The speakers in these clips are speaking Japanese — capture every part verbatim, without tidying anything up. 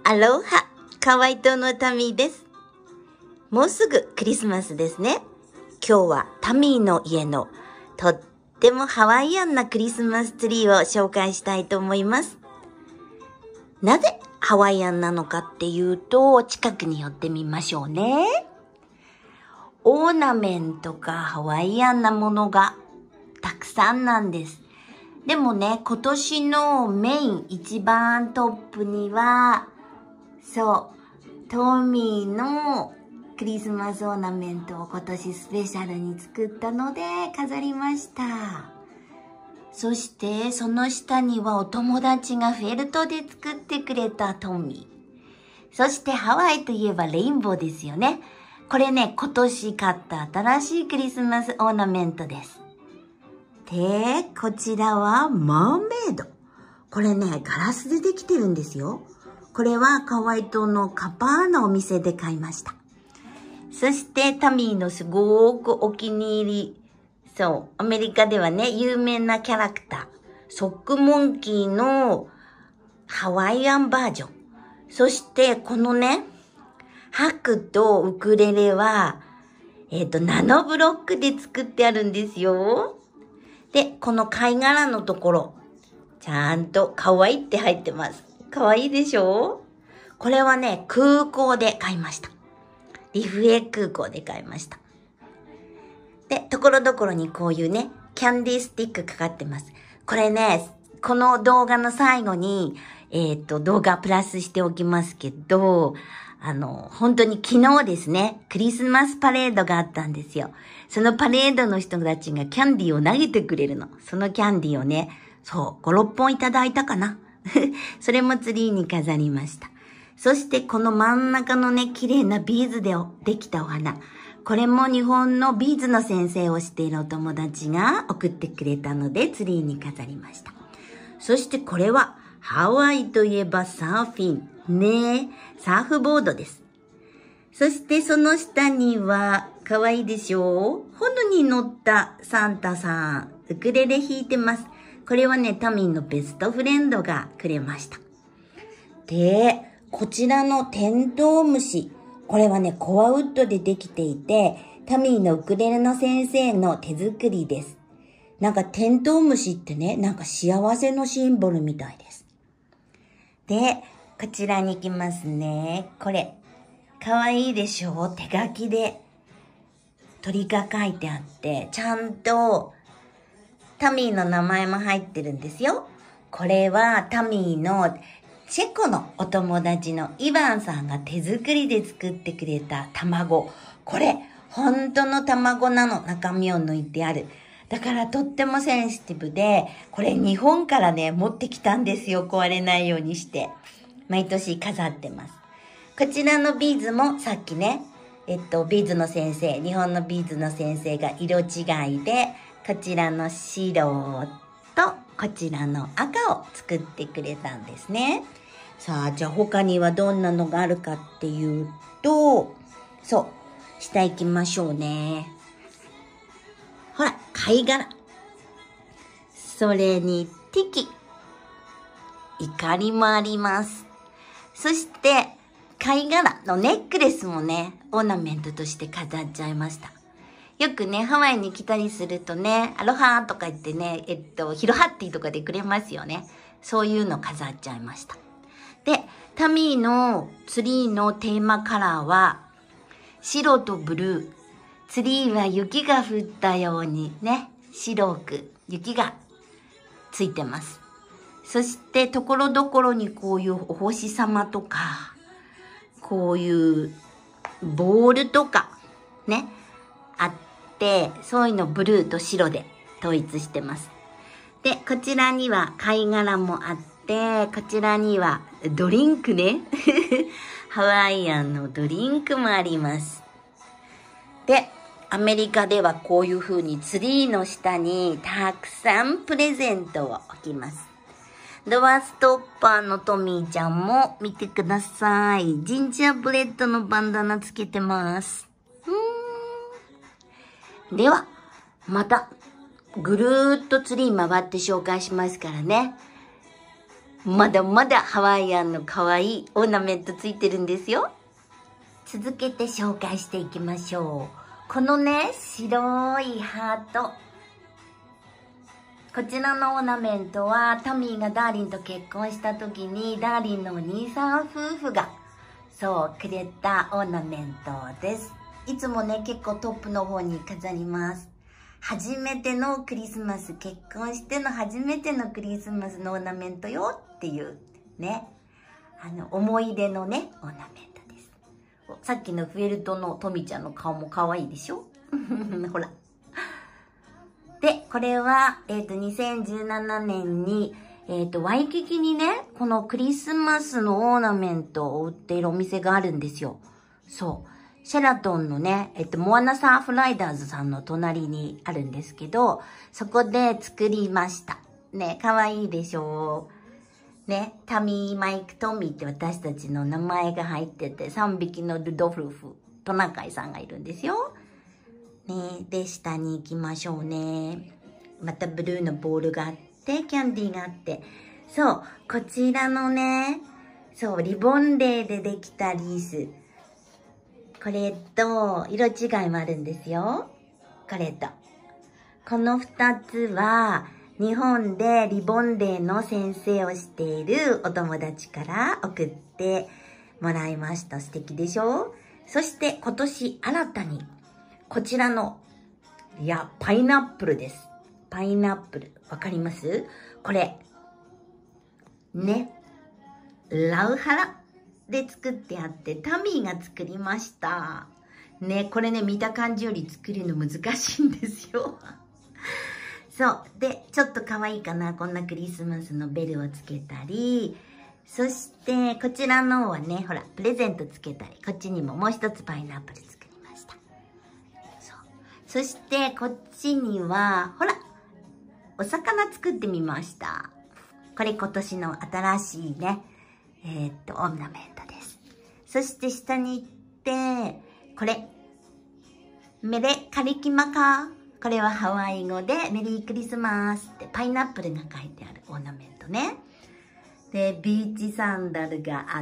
アロハ、カワイ島のタミーです。もうすぐクリスマスですね。今日はタミーの家のとってもハワイアンなクリスマスツリーを紹介したいと思います。なぜハワイアンなのかっていうと、近くに寄ってみましょうね。オーナメントがハワイアンなものがたくさんなんです。でもね、今年のメイン一番トップには、そう、トミーのクリスマスオーナメントを今年スペシャルに作ったので飾りました。そしてその下にはお友達がフェルトで作ってくれたトミー。そしてハワイといえばレインボーですよね。これね、今年買った新しいクリスマスオーナメントです。で、こちらはマーメイド。これね、ガラスでできてるんですよ。これはカワイ島のカパーのお店で買いました。そしてタミーのすごくお気に入り。そう、アメリカではね、有名なキャラクター。ソックモンキーのハワイアンバージョン。そしてこのね、ハクとウクレレは、えっと、ナノブロックで作ってあるんですよ。で、この貝殻のところ、ちゃんと可愛いって入ってます。可愛いでしょ？これはね、空港で買いました。リフエ空港で買いました。で、ところどころにこういうね、キャンディースティックかかってます。これね、この動画の最後に、えっと、動画プラスしておきますけど、あの、本当に昨日ですね、クリスマスパレードがあったんですよ。そのパレードの人たちがキャンディーを投げてくれるの。そのキャンディーをね、そう、ご、ろっぽんいただいたかな。それもツリーに飾りました。そしてこの真ん中のね、綺麗なビーズでできたお花。これも日本のビーズの先生をしているお友達が送ってくれたのでツリーに飾りました。そしてこれはハワイといえばサーフィン。ねえ、サーフボードです。そしてその下には、かわいいでしょう？炎に乗ったサンタさん、ウクレレ弾いてます。これはね、タミーのベストフレンドがくれました。で、こちらのテントウムシ。これはね、コアウッドでできていて、タミーのウクレレの先生の手作りです。なんかテントウムシってね、なんか幸せのシンボルみたいです。で、こちらに行きますね。これ、かわいいでしょ？手書きで鳥が書いてあって、ちゃんとタミーの名前も入ってるんですよ。これはタミーのチェコのお友達のイヴァンさんが手作りで作ってくれた卵。これ、本当の卵なの。中身を抜いてある。だからとってもセンシティブで、これ日本からね、持ってきたんですよ。壊れないようにして。毎年飾ってます。こちらのビーズもさっきね、えっと、ビーズの先生、日本のビーズの先生が色違いで、こちらの白とこちらの赤を作ってくれたんですね。さあ、じゃあ他にはどんなのがあるかっていうと、そう、下行きましょうね。ほら、貝殻。それにティキ。怒りもあります。そして、貝殻のネックレスもね、オーナメントとして飾っちゃいました。よくね、ハワイに来たりするとね、アロハとか言ってね、えっと、ヒロハッティとかでくれますよね。そういうの飾っちゃいました。で、タミーのツリーのテーマカラーは、白とブルー。ツリーは雪が降ったようにね、白く雪がついてます。そして、ところどころにこういうお星様とか、こういうボールとかね、あって、そういうのブルーと白で統一してます。で、こちらには貝殻もあって、こちらにはドリンクね。ハワイアンのドリンクもあります。で、アメリカではこういう風にツリーの下にたくさんプレゼントを置きます。ドアストッパーのトミーちゃんも見てください。ジンジャーブレッドのバンダナつけてます。うーん。では、またぐるーっとツリー回って紹介しますからね。 まだまだハワイアンの可愛いオーナメントついてるんですよ。続けて紹介していきましょう。このね、白いハート。こちらのオーナメントはタミーがダーリンと結婚した時にダーリンのお兄さん夫婦がそうくれたオーナメントです。いつもね、結構トップの方に飾ります。初めてのクリスマス、結婚しての初めてのクリスマスのオーナメントよっていうね、あの思い出のねオーナメントです。さっきのフェルトのトミちゃんの顔も可愛いでしょほら。で、これは、えっと、にせんじゅうななねんに、えっと、ワイキキにね、このクリスマスのオーナメントを売っているお店があるんですよ。そう。シェラトンのね、えっと、モアナサーフライダーズさんの隣にあるんですけど、そこで作りました。ね、かわいいでしょう。ね、タミー、マイク、トミーって私たちの名前が入ってて、さんびきのルドルフ、トナカイさんがいるんですよ。ね、で、下に行きましょうね。またブルーのボールがあって、キャンディーがあって。そう、こちらのね、そう、リボンレイでできたリース。これと、色違いもあるんですよ。これと。この二つは、日本でリボンレイの先生をしているお友達から送ってもらいました。素敵でしょ？そして今年新たに、こちらの、いや、パイナップルです。パイナップル。わかります？これ。ね。ラウハラで作ってあって、タミーが作りました。ね、これね、見た感じより作るの難しいんですよ。そう。で、ちょっと可愛いかな。こんなクリスマスのベルをつけたり、そして、こちらのはね、ほら、プレゼントつけたり、こっちにももう一つパイナップル作りました。そう。そして、こっちには、ほら、お魚作ってみました。これ今年の新しいね、えー、っと、オーナメントです。そして下に行って、これ、メレカリキマカ。これはハワイ語でメリークリスマスってパイナップルが書いてあるオーナメントね。で、ビーチサンダルがあって、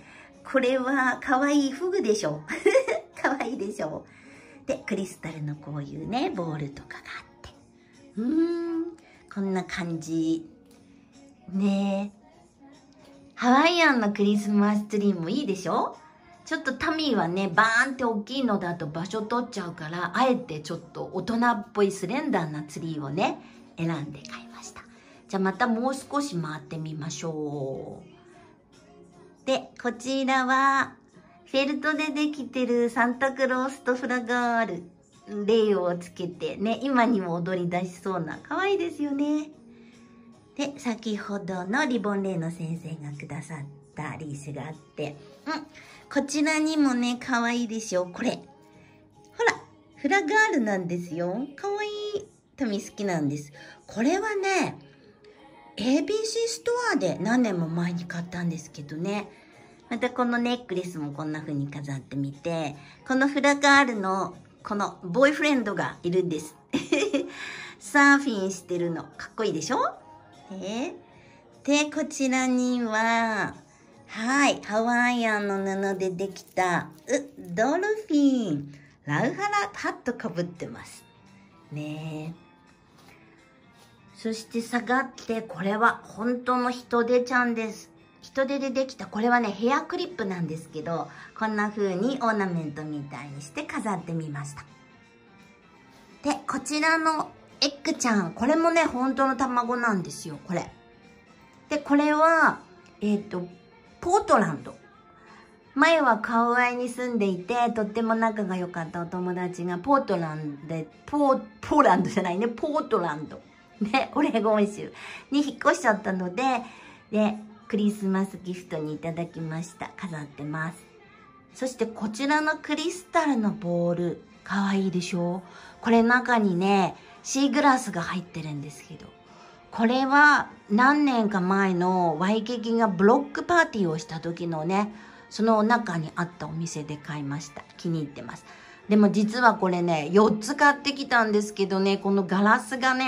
これは可愛いフグでしょ。可愛いでしょ。で、クリスタルのこういうね、ボールとかがあって。うーん、こんな感じ。ねえ。ハワイアンのクリスマスツリーもいいでしょ？ちょっとタミーはね、バーンって大きいのだと場所取っちゃうから、あえてちょっと大人っぽいスレンダーなツリーをね、選んで買いました。じゃあまたもう少し回ってみましょう。で、こちらは、フェルトでできてるサンタクロースとフラガール、レイをつけてね、今にも踊り出しそうな、可愛いですよね。で、先ほどのリボンレイの先生がくださったリースがあって、うん。こちらにもね、可愛いでしょ。これ。ほら、フラガールなんですよ。可愛い。タミ好きなんです。これはね、エービーシー ストアで何年も前に買ったんですけどね。またこのネックレスもこんな風に飾ってみて、このフラガールのこのボーイフレンドがいるんです。サーフィンしてるの。かっこいいでしょ？えー、で、こちらには、はい。ハワイアンの布でできた、う、ドルフィン。ラウハラハットかぶってます。ねえ。そして下がって、これは本当のヒトデちゃんです。ヒトデでできた、これはね、ヘアクリップなんですけど、こんな風にオーナメントみたいにして飾ってみました。で、こちらのエッグちゃん。これもね、本当の卵なんですよ、これ。で、これは、えっと、ポートランド。前はカウアイに住んでいて、とっても仲が良かったお友達がポートランドで、ポー、ポーランドじゃないね、ポートランド。ね、オレゴン州に引っ越しちゃったので、で、クリスマスギフトにいただきました。飾ってます。そしてこちらのクリスタルのボール、かわいいでしょ？これ中にね、シーグラスが入ってるんですけど、これは何年か前のワイキキがブロックパーティーをした時のね、その中にあったお店で買いました。気に入ってます。でも実はこれね、よっつ買ってきたんですけどね、このガラスがね、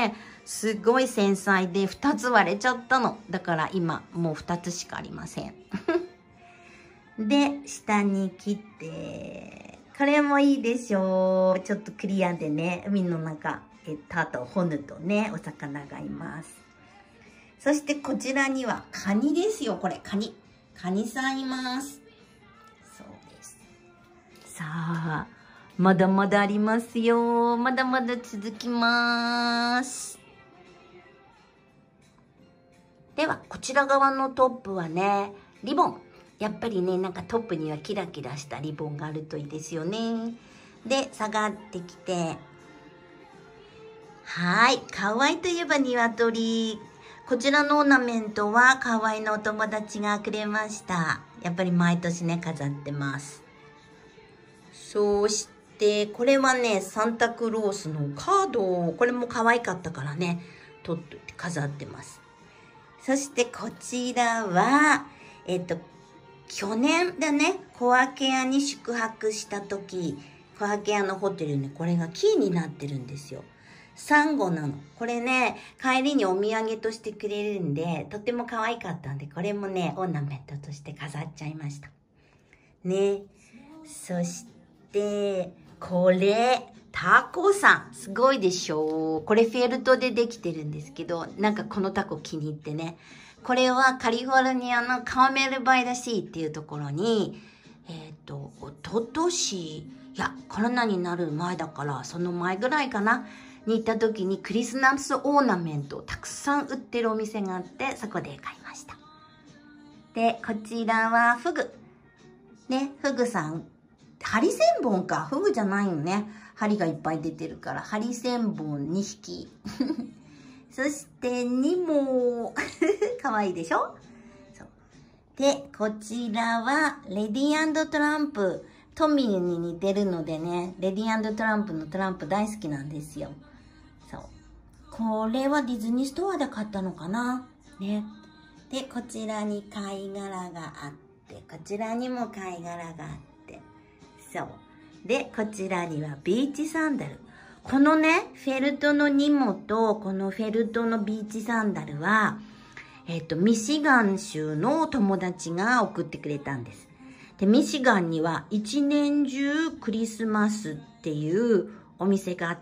すごい繊細でふたつ割れちゃったの。だから今もうふたつしかありません。で、下に切って、これもいいでしょう。ちょっとクリアでね、海の中、えっと、あと、ホヌとね、お魚がいます。そしてこちらには、カニですよ、これ、カニ。カニさんいます。そうです。さあ、まだまだありますよ。まだまだ続きます。では、こちら側のトップはね、リボン。やっぱりね、なんかトップにはキラキラしたリボンがあるといいですよね。で、下がってきて、はい。かわいといえば鶏。こちらのオーナメントはかわいのお友達がくれました。やっぱり毎年ね、飾ってます。そして、これはね、サンタクロースのカード。これも可愛かったからね、取って飾ってます。そしてこちらは、えっと、去年だね、コアケアに宿泊した時、コアケアのホテルね、これがキーになってるんですよ。サンゴなの。これね、帰りにお土産としてくれるんで、とても可愛かったんで、これもね、オーナメントとして飾っちゃいました。ね。そして、これ、タコさん。すごいでしょう。これフェルトでできてるんですけど、なんかこのタコ気に入ってね。これはカリフォルニアのカーメルバイラシーっていうところに、えっと、おととし、いや、コロナになる前だから、その前ぐらいかな、に行った時にクリスマスオーナメントをたくさん売ってるお店があって、そこで買いました。で、こちらはフグ。ね、フグさん。ハリセンボンか。フグじゃないのね。針がいっぱい出てるから、ハリセンボンにひき。そしてにも、かわいいでしょ？そう。で、こちらは、レディー&トランプ。トミーに似てるのでね、レディー&トランプのトランプ大好きなんですよ。そう。これはディズニーストアで買ったのかな？ね。で、こちらに貝殻があって、こちらにも貝殻があって。そう。で、こちらにはビーチサンダル。このね、フェルトのニモと、このフェルトのビーチサンダルは、えっと、ミシガン州の友達が送ってくれたんです。で、ミシガンには一年中クリスマスっていうお店があって、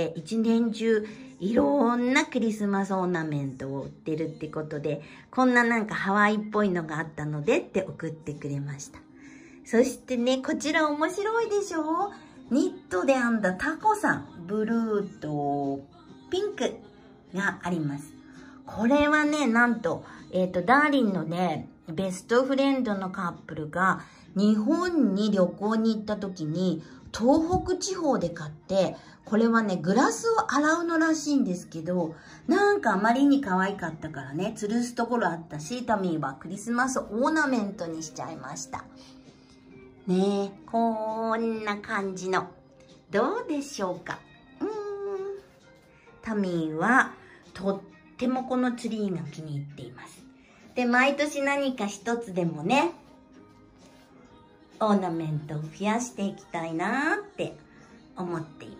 一年中いろんなクリスマスオーナメントを売ってるってことで、こんななんかハワイっぽいのがあったのでって送ってくれました。そしてね、こちら面白いでしょ？ニットで編んだタコさん。ブルーとピンクがあります。これはね、なんと、えっと、ダーリンのね、ベストフレンドのカップルが日本に旅行に行った時に東北地方で買って、これはね、グラスを洗うのらしいんですけど、なんかあまりに可愛かったからね、吊るすところあったし、タミーはクリスマスオーナメントにしちゃいました。ねえ、こんな感じの。どうでしょうか？うーん。タミーはとってもこのツリーが気に入っています。で、毎年何か一つでもね、オーナメントを増やしていきたいなーって思っています。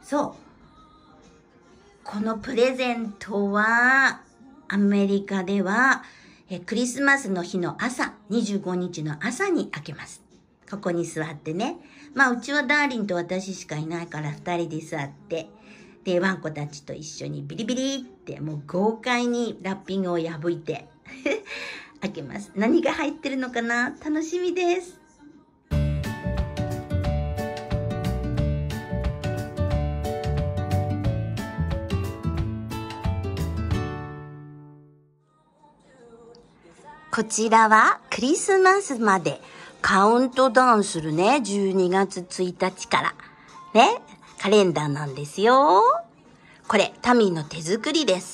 そう。このプレゼントは、アメリカでは、えクリスマスの日の朝、にじゅうごにちの朝に開けます。ここに座ってね。まあ、うちはダーリンと私しかいないから二人で座って、で、ワンコたちと一緒にビリビリってもう豪快にラッピングを破いて開けます。何が入ってるのかな？楽しみです。こちらはクリスマスまでカウントダウンするね、じゅうにがつついたちから。ね、カレンダーなんですよ。これ、タミーの手作りです。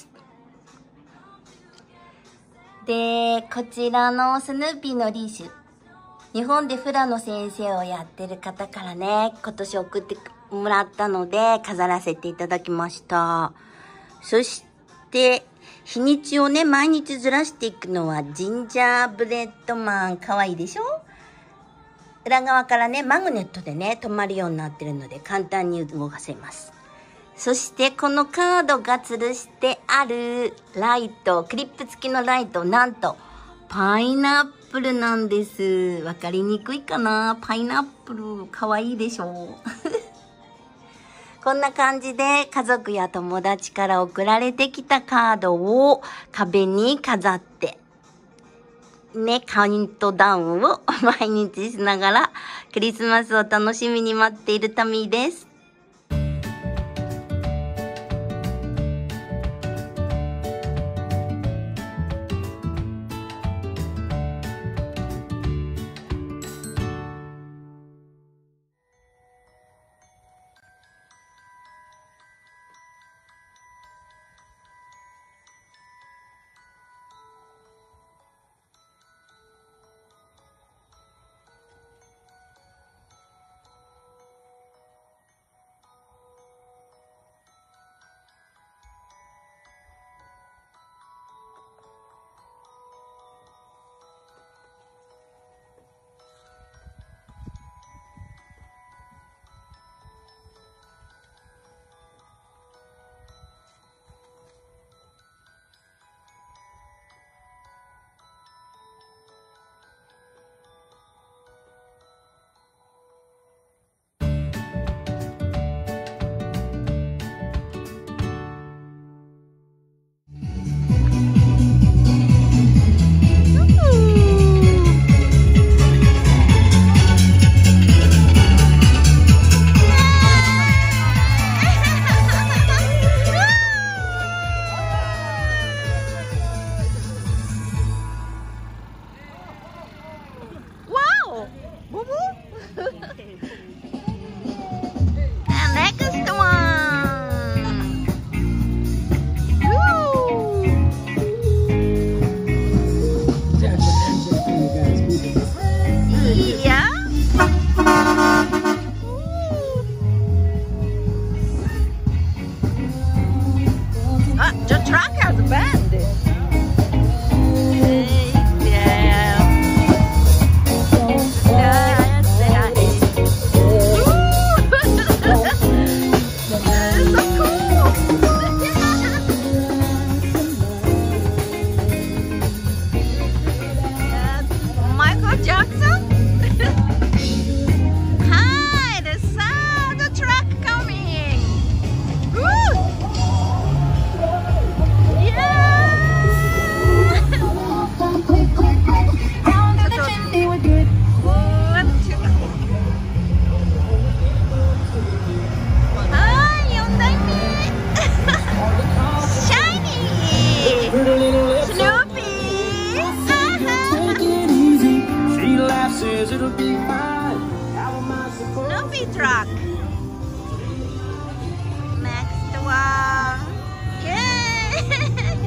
で、こちらのスヌーピーのリーシュ。日本でフラの先生をやってる方からね、今年送ってもらったので、飾らせていただきました。そして、日にちをね、毎日ずらしていくのはジンジャーブレッドマン。かわいいでしょ？裏側からね、マグネットでね、止まるようになってるので簡単に動かせます。 そしてこのカードが吊るしてあるライト、クリップ付きのライト、なんとパイナップルなんです。わかりにくいかな？パイナップル、かわいいでしょこんな感じで家族や友達から送られてきたカードを壁に飾って、ね、カウントダウンを毎日しながらクリスマスを楽しみに待っているタミーです。Snoopy truck. Next one. Yay!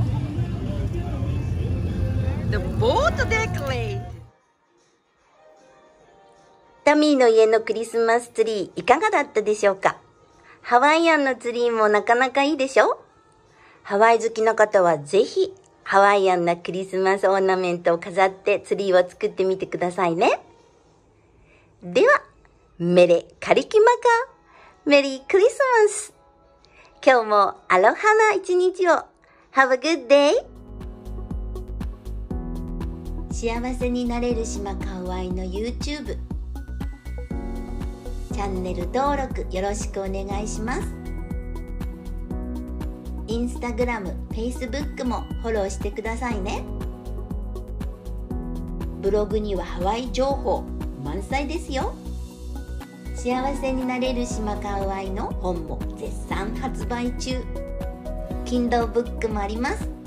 The boat decorate. タミーの家のクリスマスツリーいかがだったでしょうか？ハワイアンのツリーもなかなかいいでしょ？ハワイ好きの方はぜひハワイアンなクリスマスオーナメントを飾ってツリーを作ってみてくださいね。では、メレカリキマカ、メリークリスマス。今日もアロハな一日を。Have a good day! 幸せになれる島カワイの YouTube。チャンネル登録よろしくお願いします。インスタグラム、フェイスブックもフォローしてくださいね。ブログにはハワイ情報満載ですよ。幸せになれる島カワイの本も絶賛発売中。Kindle ブックもあります。